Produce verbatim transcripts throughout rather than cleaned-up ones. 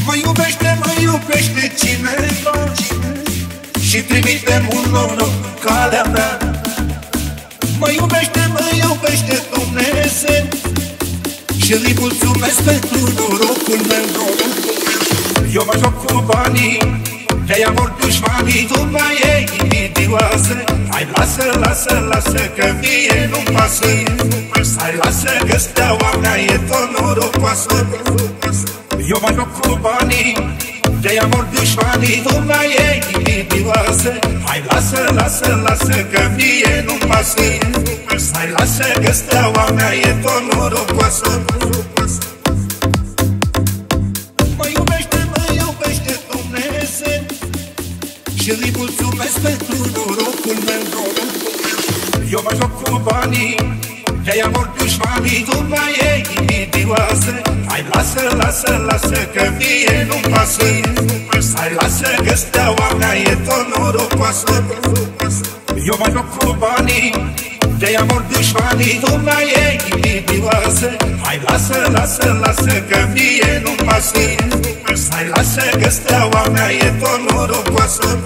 Mă iubește, mă iubește cineva și trimite un noroc calea mea. Mă iubește, mă iubește Dumnezeu și îi mulțumesc pentru norocul meu. Eu mă joc cu banii, de-aia mor dușmanii. Tu mai e invidioasă, hai lasă, lasă, lasă că mie nu-mi pasă. Hai lasă că steaua mea e tot norocoasă. Eu mă joc cu banii, de-aia mor dușmanii. Tu mai e invidioasă, hai lasă, lasă, lasă că mie nu-mi pasă. Hai lasă că steaua mea e tot norocoasă. Mă iubește, mă iubește Dumnezeu și îi mulțumesc pentru norocul meu. Eu mă joc cu banii, de-aia mor dușmanii. Tu mai e invidioasă, hai lasă, lasă, lasă că mie nu-mi pasă. Hai lasă că steaua mea e tot norocoasă. Eu mă joc cu banii, de-aia mor dușmanii. Tu mai e invidioasă, hai lasă, lasă, lasă că mie nu-mi pasă. Hai lasă că steaua mea e tot norocoasă.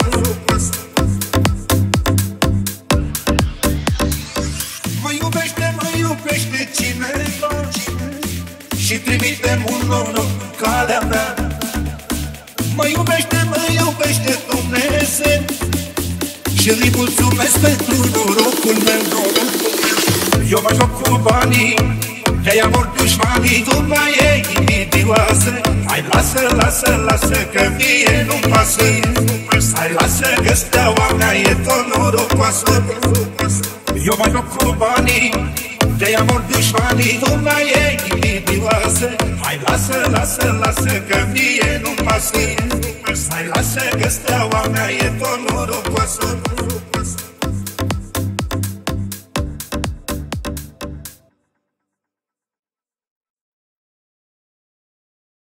Mă iubește, mă iubește cineva și trimite un noroc calea mea. Mă iubește, mă iubește Dumnezeu și îi mulțumesc pentru norocul meu. Eu mă joc cu banii, de-aia mor dușmanii. Tu mai e invidioasă, hai lasă, lasă, lasă că mie nu-mi pasă. Hai lasă că steaua mea e tot norocoasă. Eu mă joc cu banii, de-aia mor dușmanii. Tu mai e invidioasă, hai lasă, lasă, lasă că mie nu-mi pasă. Hai lasă că steaua mea e tot norocoasă.